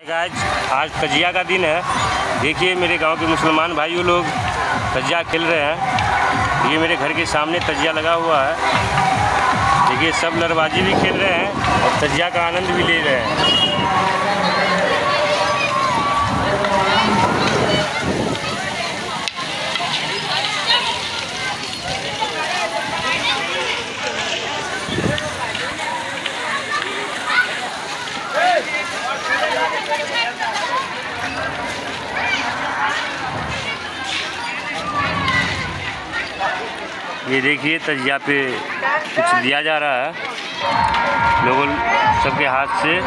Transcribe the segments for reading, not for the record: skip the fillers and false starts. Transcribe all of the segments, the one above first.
Guys, आज तजिया का दिन है। देखिए मेरे गांव के मुसलमान भाइयों लोग तजिया खेल रहे हैं। ये मेरे घर के सामने तजिया लगा हुआ है। देखिए सब लड़बाजी भी खेल रहे हैं और तजिया का आनंद भी ले रहे हैं। ये देखिए तजिया पे कुछ दिया जा रहा है लोगों सबके हाथ से।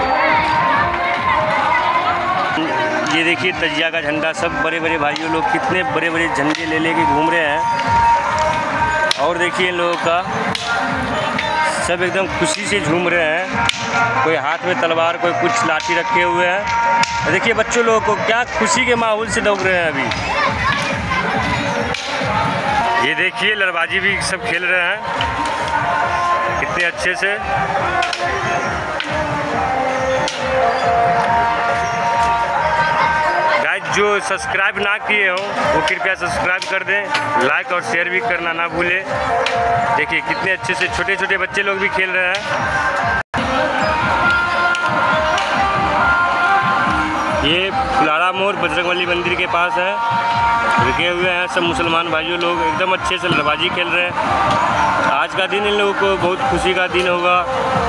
ये देखिए तजिया का झंडा, सब बड़े बड़े भाइयों लोग कितने बड़े बड़े झंडे ले लेके घूम रहे हैं। और देखिए इन लोगों का सब एकदम खुशी से झूम रहे हैं। कोई हाथ में तलवार, कोई कुछ लाठी रखे हुए हैं। देखिए बच्चों लोगों को क्या खुशी के माहौल से दौड़ रहे हैं अभी। ये देखिए लड़बाजी भी सब खेल रहे हैं कितने अच्छे से। गाइस, जो सब्सक्राइब ना किए हों वो कृपया सब्सक्राइब कर दें, लाइक और शेयर भी करना ना भूलें। देखिए कितने अच्छे से छोटे छोटे बच्चे लोग भी खेल रहे हैं। ये फुलारा मोड़ बजरंगबली मंदिर के पास है, रुके हुए हैं सब मुसलमान भाइयों लोग। एकदम अच्छे से लड़बाजी खेल रहे हैं। आज का दिन इन लोगों को बहुत खुशी का दिन होगा।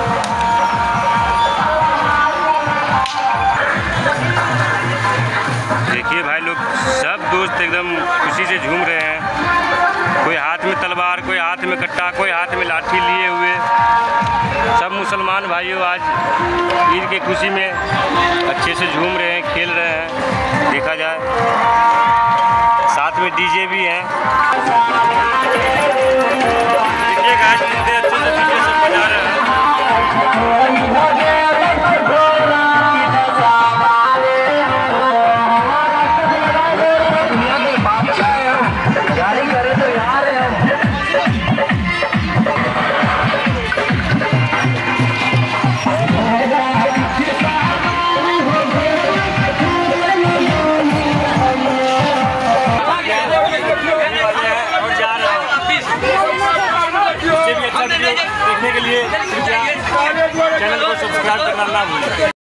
देखिए भाई लोग सब दोस्त एकदम खुशी से झूम रहे हैं। कोई हाथ में तलवार, कोई हाथ में कट्टा, कोई हाथ में लाठी लिए हुए। सब मुसलमान भाइयों आज ईद की खुशी में अच्छे से झूम रहे हैं, खेल रहे हैं। देखा जाए साथ में डीजे भी है। देखिए गाइस कितने अच्छे से डीजे सब बजा रहे हैं। देखने के लिए चैनल को सब्सक्राइब करना ना भूलें।